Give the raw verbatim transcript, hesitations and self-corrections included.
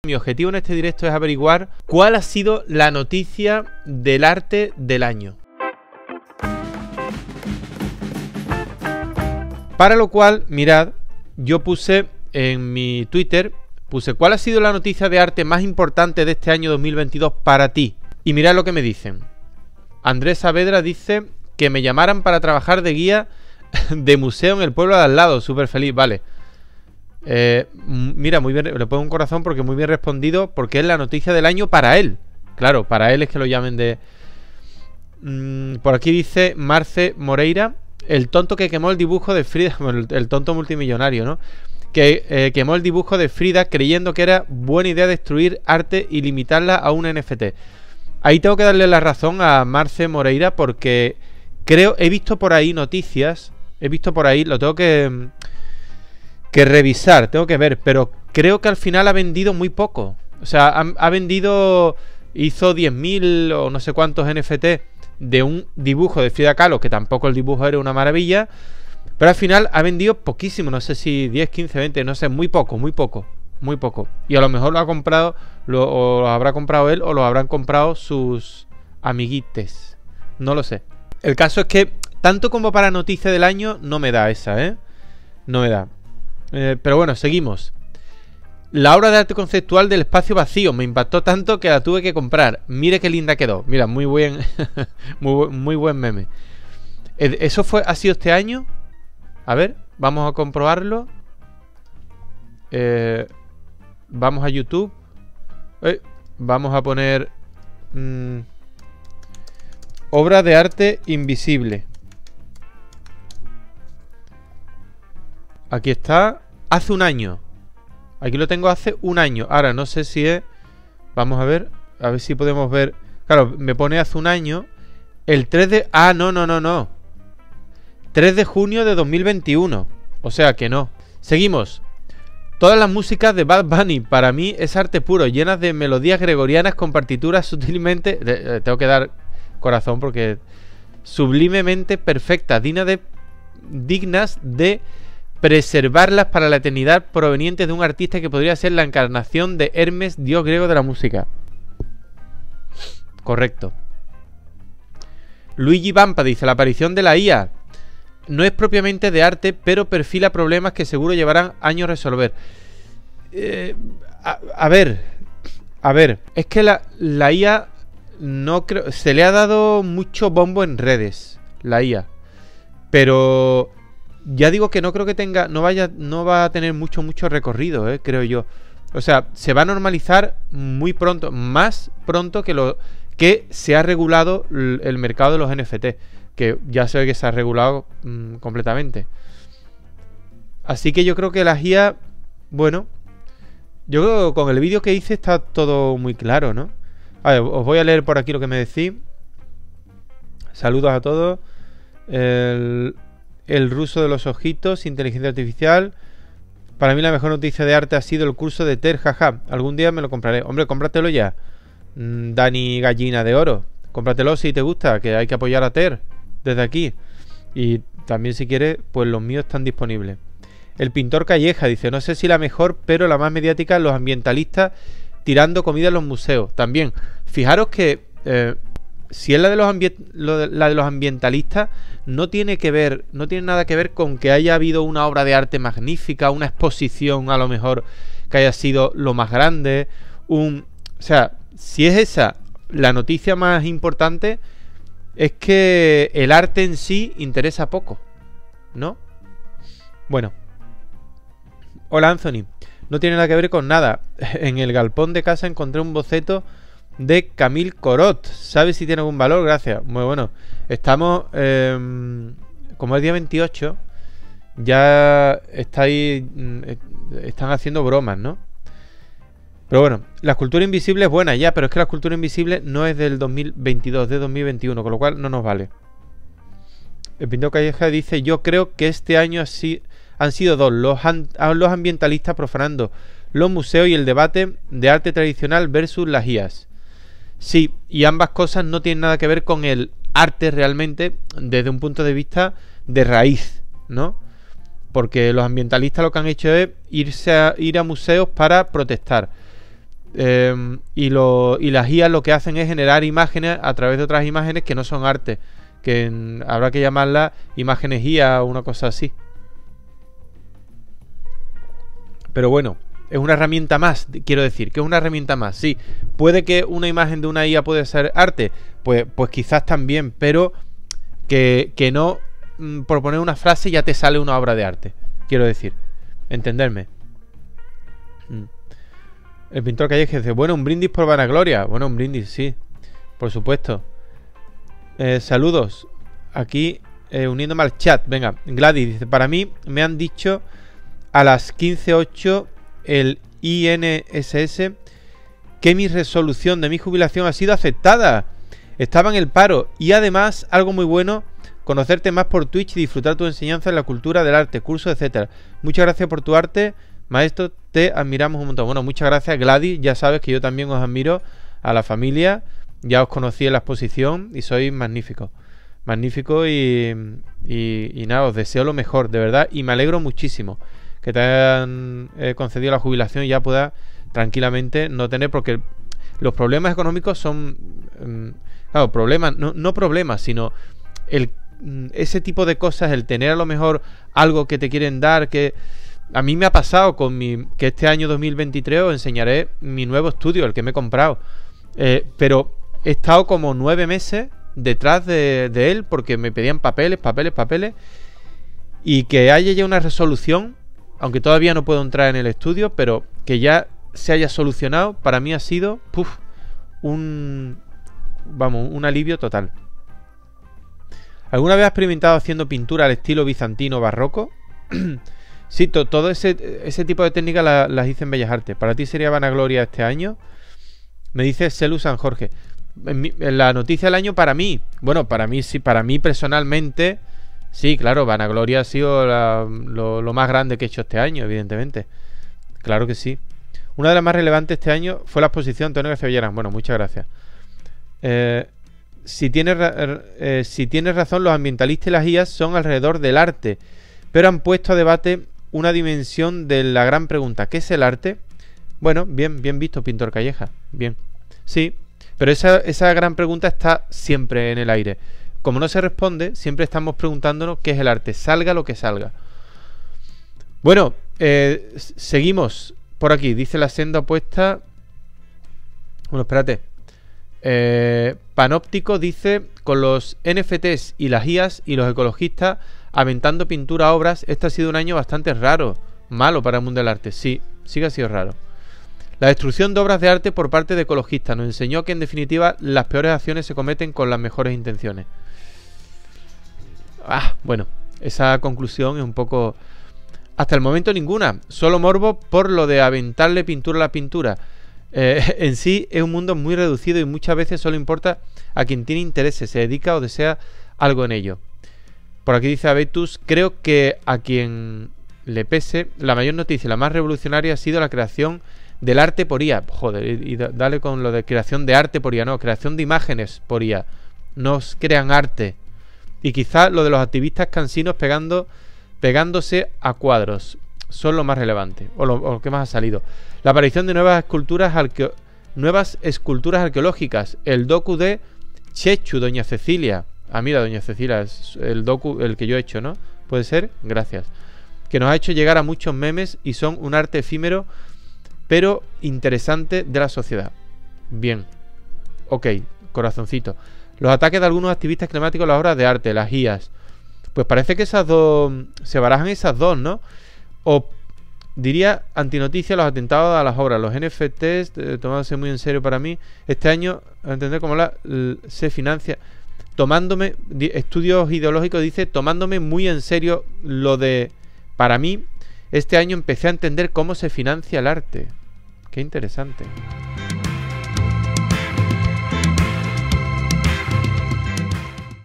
Mi objetivo en este directo es averiguar cuál ha sido la noticia del arte del año. Para lo cual, mirad, yo puse en mi Twitter, puse ¿cuál ha sido la noticia de arte más importante de este año dos mil veintidós para ti? Y mirad lo que me dicen. Andrés Saavedra dice que me llamaran para trabajar de guía de museo en el pueblo de al lado. Súper feliz, vale. Eh, mira, muy bien, le pongo un corazón porque muy bien respondido, porque es la noticia del año para él. Claro, para él es que lo llamen de... Mm, por aquí dice Marce Moreira, el tonto que quemó el dibujo de Frida, bueno, el, el tonto multimillonario, ¿no? Que eh, quemó el dibujo de Frida creyendo que era buena idea destruir arte y limitarla a un N F T. Ahí tengo que darle la razón a Marce Moreira porque creo, he visto por ahí noticias, he visto por ahí, lo tengo que... que revisar, tengo que ver, pero creo que al final ha vendido muy poco. O sea, ha, ha vendido, hizo diez mil o no sé cuántos N F T de un dibujo de Frida Kahlo, que tampoco el dibujo era una maravilla, pero al final ha vendido poquísimo, no sé si diez, quince, veinte, no sé, muy poco, muy poco, muy poco. Y a lo mejor lo ha comprado, lo, o lo habrá comprado él o lo habrán comprado sus amiguites, no lo sé. El caso es que, tanto como para noticia del año, no me da esa, ¿eh? No me da. Eh, pero bueno, seguimos. La obra de arte conceptual del espacio vacío me impactó tanto que la tuve que comprar. Mire qué linda quedó. Mira, muy buen muy, muy buen meme. ¿Eso fue, ha sido este año? A ver, vamos a comprobarlo. eh, Vamos a YouTube. eh, Vamos a poner mmm, obra de arte invisible. Aquí está, hace un año. Aquí lo tengo hace un año. Ahora no sé si es... Vamos a ver, a ver si podemos ver. Claro, me pone hace un año. El tres de... Ah, no, no, no, no. tres de junio de dos mil veintiuno. O sea que no. Seguimos. Todas las músicas de Bad Bunny para mí es arte puro, llenas de melodías gregorianas con partituras sutilmente... Eh, tengo que dar corazón porque... Sublimemente perfectas, dignas de... Dignas de... preservarlas para la eternidad, provenientes de un artista que podría ser la encarnación de Hermes, dios griego de la música. Correcto. Luigi Vampa dice, la aparición de la I A no es propiamente de arte, pero perfila problemas que seguro llevarán años a resolver. Eh, a, a ver, a ver, es que la, la I A no creo, se le ha dado mucho bombo en redes, la I A, pero... Ya digo que no creo que tenga, no vaya, no va a tener mucho, mucho recorrido, eh, creo yo. O sea, se va a normalizar muy pronto, más pronto que lo que se ha regulado el mercado de los N F T, que ya se ve que se ha regulado mmm, completamente. Así que yo creo que las I A, bueno, yo creo que con el vídeo que hice está todo muy claro, ¿no? A ver, os voy a leer por aquí lo que me decís. Saludos a todos. El... El ruso de los ojitos, inteligencia artificial. Para mí la mejor noticia de arte ha sido el curso de Ter, jaja. Algún día me lo compraré. Hombre, cómpratelo ya. Mm, Dani Gallina de Oro. Cómpratelo si te gusta, que hay que apoyar a Ter desde aquí. Y también si quieres, pues los míos están disponibles. El pintor Calleja dice, no sé si la mejor, pero la más mediática, los ambientalistas tirando comida en los museos. También, fijaros que... Eh, si es la de los la de los ambientalistas, no tiene que ver, no tiene nada que ver con que haya habido una obra de arte magnífica, una exposición a lo mejor que haya sido lo más grande, un, o sea, si es esa la noticia más importante, es que el arte en sí interesa poco, ¿no? Bueno. Hola Anthony, no tiene nada que ver con nada. En el galpón de casa encontré un boceto de Camille Corot. ¿Sabes si tiene algún valor? Gracias. Muy bueno. Estamos... Eh, como es día veintiocho, ya estáis... Están haciendo bromas, ¿no? Pero bueno, la escultura invisible es buena ya, pero es que la escultura invisible no es del dos mil veintidós, es de dos mil veintiuno, con lo cual no nos vale. El pintor Calleja dice, yo creo que este año así han sido dos, los, los ambientalistas profanando los museos y el debate de arte tradicional versus las I As. Sí, y ambas cosas no tienen nada que ver con el arte realmente desde un punto de vista de raíz, ¿no? Porque los ambientalistas lo que han hecho es irse a, ir a museos para protestar. Eh, y, lo, y las I A lo que hacen es generar imágenes a través de otras imágenes que no son arte, que en, habrá que llamarlas imágenes I A o una cosa así. Pero bueno, es una herramienta más, quiero decir, que es una herramienta más. Sí, puede que una imagen de una I A puede ser arte, pues, pues quizás también, pero que, que no mm, por poner una frase ya te sale una obra de arte, quiero decir, entenderme. Mm. El pintor Calleja dice, bueno, un brindis por vanagloria. Bueno, un brindis, sí, por supuesto. Eh, saludos. Aquí, eh, uniéndome al chat. Venga, Gladys dice, para mí me han dicho a las quince ocho el I N S S que mi resolución de mi jubilación ha sido aceptada. Estaba en el paro. Y además, algo muy bueno, conocerte más por Twitch y disfrutar tu enseñanza en la cultura del arte, cursos, etcétera. Muchas gracias por tu arte. Maestro, te admiramos un montón. Bueno, muchas gracias, Gladys. Ya sabes que yo también os admiro, a la familia. Ya os conocí en la exposición y sois magníficos. Magnífico y, y, y nada, os deseo lo mejor, de verdad. Y me alegro muchísimo que te hayan eh, concedido la jubilación y ya puedas tranquilamente no tener, porque los problemas económicos son, um, claro, problemas, no, no problemas, sino el, ese tipo de cosas, el tener a lo mejor algo que te quieren dar, que... A mí me ha pasado con mi... que este año dos mil veintitrés os enseñaré mi nuevo estudio, el que me he comprado. Eh, pero he estado como nueve meses detrás de, de él porque me pedían papeles, papeles, papeles. Y que haya ya una resolución, aunque todavía no puedo entrar en el estudio, pero que ya se haya solucionado, para mí ha sido... Puff, un... Vamos, un alivio total. ¿Alguna vez has experimentado haciendo pintura al estilo bizantino barroco? Sí, to, todo ese, ese tipo de técnicas la, las hice en Bellas Artes. ¿Para ti sería vanagloria este año? Me dice Celu San Jorge. En, mi, en la noticia del año para mí. Bueno, para mí sí, para mí personalmente. Sí, claro, vanagloria ha sido la, lo, lo más grande que he hecho este año, evidentemente. Claro que sí. Una de las más relevantes este año fue la exposición Antonio García Villarán. Bueno, muchas gracias. Eh, si, tienes, eh, si tienes razón, los ambientalistas y las I A son alrededor del arte, pero han puesto a debate una dimensión de la gran pregunta, ¿qué es el arte? Bueno, bien, bien visto, pintor Calleja, bien. Sí, pero esa, esa gran pregunta está siempre en el aire. Como no se responde, siempre estamos preguntándonos qué es el arte, salga lo que salga. Bueno, eh, seguimos por aquí, dice la senda opuesta. Bueno, espérate. Eh, Panóptico dice, con los N F Ts y las I As y los ecologistas aventando pintura a obras, este ha sido un año bastante raro, malo para el mundo del arte. Sí, sí que ha sido raro. La destrucción de obras de arte por parte de ecologistas nos enseñó que en definitiva las peores acciones se cometen con las mejores intenciones. Ah, bueno, esa conclusión es un poco... Hasta el momento ninguna, solo morbo por lo de aventarle pintura a la pintura. Eh, en sí es un mundo muy reducido y muchas veces solo importa a quien tiene intereses, se dedica o desea algo en ello. Por aquí dice Abetus, creo que a quien le pese, la mayor noticia, la más revolucionaria ha sido la creación del arte por I A. Joder, y, y dale con lo de creación de arte por I A, no, creación de imágenes por I A. Nos crean arte. Y quizás lo de los activistas cansinos pegando, pegándose a cuadros son lo más relevante, o lo, o lo que más ha salido. La aparición de nuevas esculturas, arqueo, nuevas esculturas arqueológicas, el docu de Chechu, Doña Cecilia. Ah, mira, Doña Cecilia, es el docu, el que yo he hecho, ¿no? ¿Puede ser? Gracias. Que nos ha hecho llegar a muchos memes y son un arte efímero, pero interesante de la sociedad. Bien. Ok, corazoncito. Los ataques de algunos activistas climáticos a las obras de arte, las I As. Pues parece que esas dos... se barajan esas dos, ¿no? O diría antinoticia los atentados a las obras, los N F Ts, eh, tomándose muy en serio para mí. Este año, a entender cómo la, se financia... Tomándome, estudios ideológicos dice, tomándome muy en serio lo de, para mí, este año empecé a entender cómo se financia el arte. Qué interesante.